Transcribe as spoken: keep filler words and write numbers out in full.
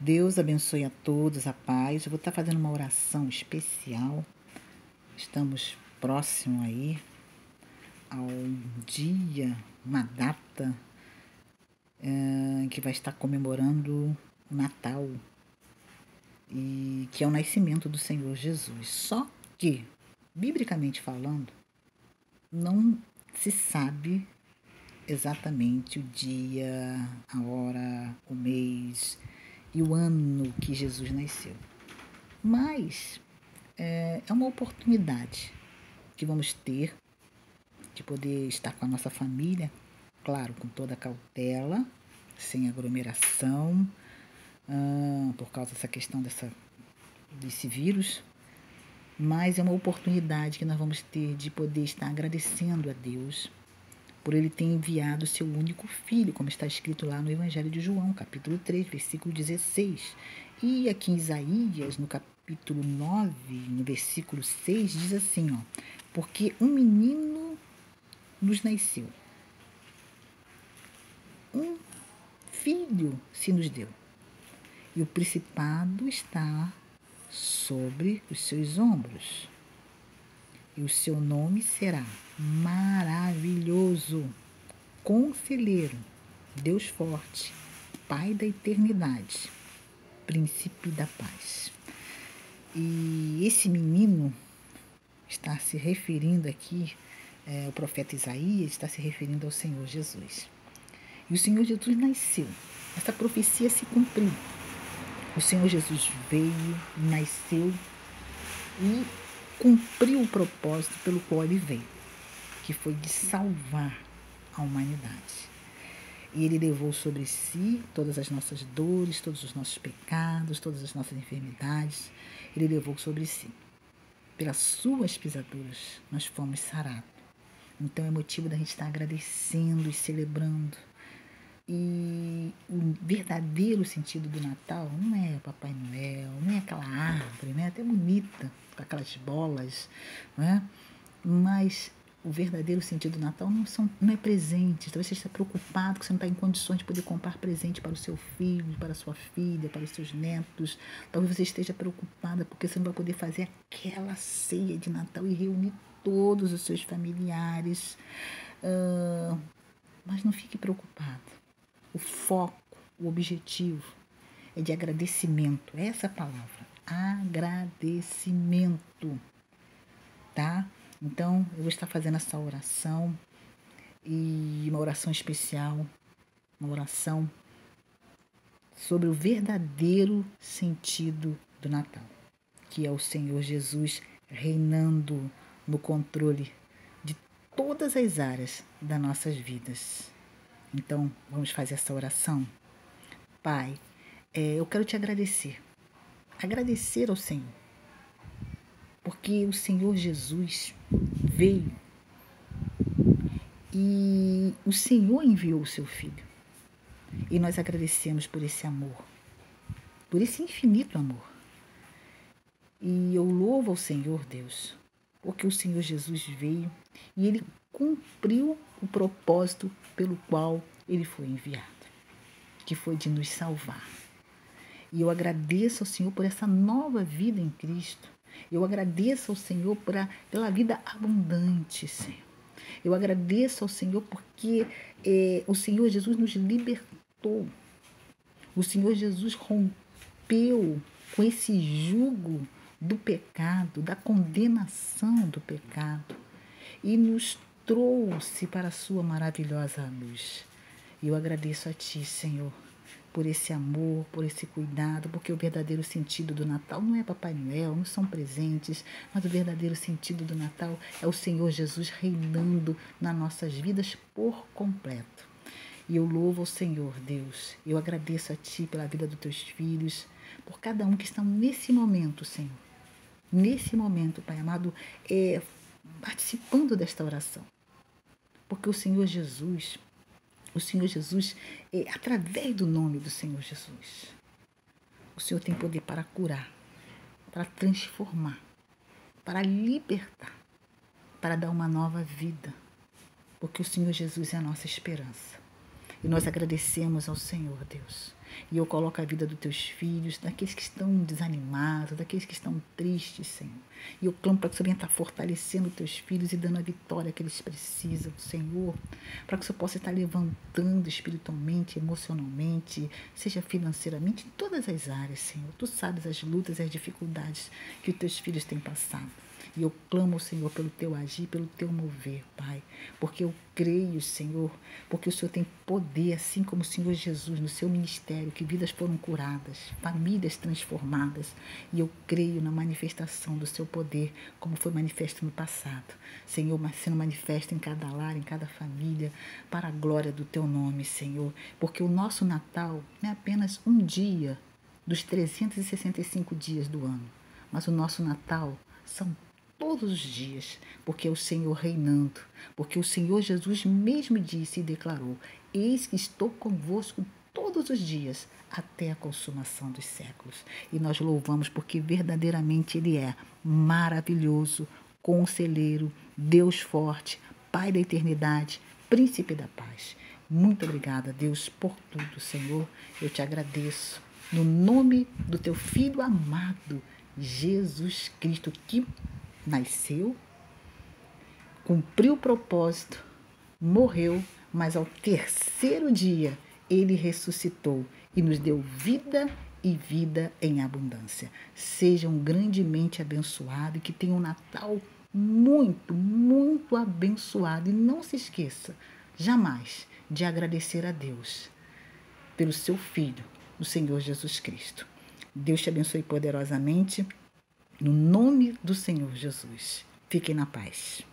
Deus abençoe a todos, a paz. Eu vou estar fazendo uma oração especial. Estamos próximo aí ao dia, uma data é, que vai estar comemorando o Natal, e que é o nascimento do Senhor Jesus. Só que, biblicamente falando, não se sabe exatamente o dia, a hora, o mês e o ano que Jesus nasceu. Mas é, é uma oportunidade que vamos ter de poder estar com a nossa família, claro, com toda a cautela, sem aglomeração, ah, por causa dessa questão dessa, desse vírus. Mas é uma oportunidade que nós vamos ter de poder estar agradecendo a Deus por Ele ter enviado o seu único Filho, como está escrito lá no Evangelho de João, capítulo três, versículo dezesseis. E aqui em Isaías, no capítulo nove, no versículo seis, diz assim, ó, porque um menino nos nasceu, um filho se nos deu, e o principado está sobre os seus ombros. E o seu nome será Maravilhoso, Conselheiro, Deus Forte, Pai da Eternidade, Príncipe da Paz. E esse menino está se referindo aqui, é, o profeta Isaías está se referindo ao Senhor Jesus. E o Senhor Jesus nasceu, essa profecia se cumpriu. O Senhor Jesus veio, nasceu e cumpriu o propósito pelo qual ele veio, que foi de salvar a humanidade. E ele levou sobre si todas as nossas dores, todos os nossos pecados, todas as nossas enfermidades. Ele levou sobre si. Pelas suas pisaduras nós fomos sarados. Então é motivo da gente estar agradecendo e celebrando. E o verdadeiro sentido do Natal não é Papai Noel, não é aquela árvore, né? Até bonita, com aquelas bolas, não é? Mas o verdadeiro sentido do Natal não, são, não é presente. Talvez você esteja preocupado que você não está em condições de poder comprar presente para o seu filho, para a sua filha, para os seus netos. Talvez você esteja preocupada porque você não vai poder fazer aquela ceia de Natal e reunir todos os seus familiares. Uh, mas não fique preocupado. O foco, o objetivo é de agradecimento. Essa é a palavra, agradecimento, tá? Então, eu vou estar fazendo essa oração, e uma oração especial, uma oração sobre o verdadeiro sentido do Natal, que é o Senhor Jesus reinando no controle de todas as áreas das nossas vidas. Então, vamos fazer essa oração? Pai, é, eu quero te agradecer. Agradecer ao Senhor. Porque o Senhor Jesus veio e o Senhor enviou o seu Filho. E nós agradecemos por esse amor, por esse infinito amor. E eu louvo ao Senhor Deus, porque o Senhor Jesus veio e Ele cumpriu o propósito pelo qual Ele foi enviado, que foi de nos salvar. E eu agradeço ao Senhor por essa nova vida em Cristo. Eu agradeço ao Senhor por a, pela vida abundante, Senhor. Eu agradeço ao Senhor porque é, o Senhor Jesus nos libertou. O Senhor Jesus rompeu com esse jugo do pecado, da condenação do pecado, e nos trouxe para a sua maravilhosa luz. E eu agradeço a Ti, Senhor, por esse amor, por esse cuidado, porque o verdadeiro sentido do Natal não é Papai Noel, não são presentes, mas o verdadeiro sentido do Natal é o Senhor Jesus reinando nas nossas vidas por completo. E eu louvo ao Senhor, Deus, eu agradeço a Ti pela vida dos Teus filhos, por cada um que está nesse momento, Senhor, nesse momento, Pai amado, é, participando desta oração, porque o Senhor Jesus, o Senhor Jesus, é, através do nome do Senhor Jesus, o Senhor tem poder para curar, para transformar, para libertar, para dar uma nova vida, porque o Senhor Jesus é a nossa esperança. E nós agradecemos ao Senhor, Deus. E eu coloco a vida dos teus filhos, daqueles que estão desanimados, daqueles que estão tristes, Senhor. E eu clamo para que o Senhor venha estar fortalecendo os teus filhos e dando a vitória que eles precisam, Senhor. Para que o Senhor possa estar levantando espiritualmente, emocionalmente, seja financeiramente, em todas as áreas, Senhor. Tu sabes as lutas e as dificuldades que os teus filhos têm passado. E eu clamo, Senhor, pelo teu agir, pelo teu mover, Pai. Porque eu creio, Senhor, porque o Senhor tem poder, assim como o Senhor Jesus, no seu ministério, que vidas foram curadas, famílias transformadas. E eu creio na manifestação do seu poder, como foi manifesto no passado. Senhor, mas sendo manifesto em cada lar, em cada família, para a glória do teu nome, Senhor. Porque o nosso Natal não é apenas um dia dos trezentos e sessenta e cinco dias do ano, mas o nosso Natal são todos os dias, porque é o Senhor reinando, porque o Senhor Jesus mesmo disse e declarou: eis que estou convosco todos os dias, até a consumação dos séculos. E nós louvamos porque verdadeiramente Ele é maravilhoso, conselheiro, Deus forte, Pai da eternidade, Príncipe da paz. Muito obrigada, Deus, por tudo, Senhor. Eu te agradeço, no nome do teu Filho amado, Jesus Cristo, que nasceu, cumpriu o propósito, morreu, mas ao terceiro dia ele ressuscitou e nos deu vida e vida em abundância. Sejam grandemente abençoados e que tenham um Natal muito, muito abençoado. E não se esqueça jamais de agradecer a Deus pelo seu Filho, o Senhor Jesus Cristo. Deus te abençoe poderosamente. No nome do Senhor Jesus. Fiquem na paz.